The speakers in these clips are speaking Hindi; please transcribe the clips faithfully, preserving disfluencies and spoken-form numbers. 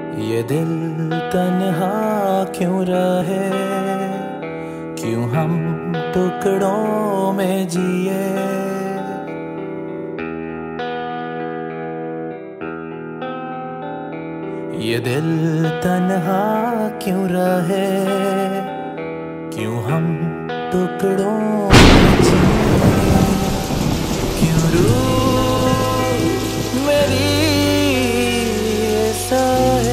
ये दिल तन्हा क्यों रहे, क्यों हम टुकड़ों में जिए। ये दिल तन्हा क्यों रहे, क्यों हम टुकड़ों में जिए। क्यों रूह मेरी ऐसा है।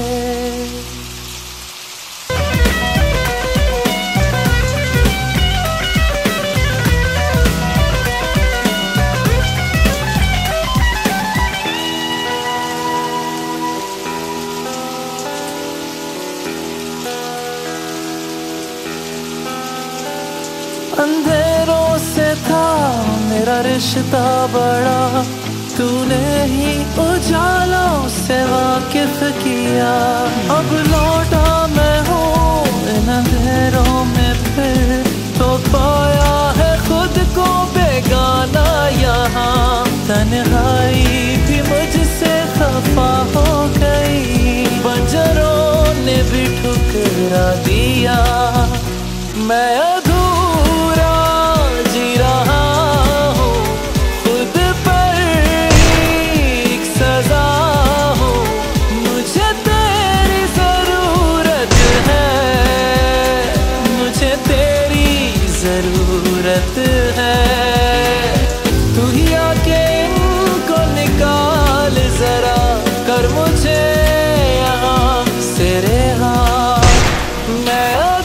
अंधेरों से था मेरा रिश्ता बड़ा, तूने ही उजालों से वाकिफ किया। अब लौटा मैं हूँ इन अंधेरों में फिर, तो पाया है खुद को बेगाना यहाँ। तन्हाई भी मुझसे खफा हो गई, बंजरों ने भी ठुकरा दिया। मैं अधूरा जी रहा हूँ, खुद पर एक सजा हूँ। मुझे तेरी जरूरत है, मुझे तेरी जरूरत है। तू ही आके इनको निकाल जरा, कर मुझे यहाँ से रिहा। मैं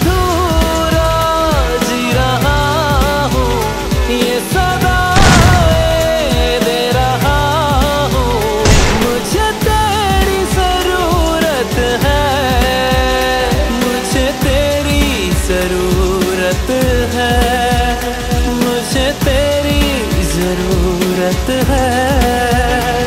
जरूरत है, मुझे तेरी जरूरत है।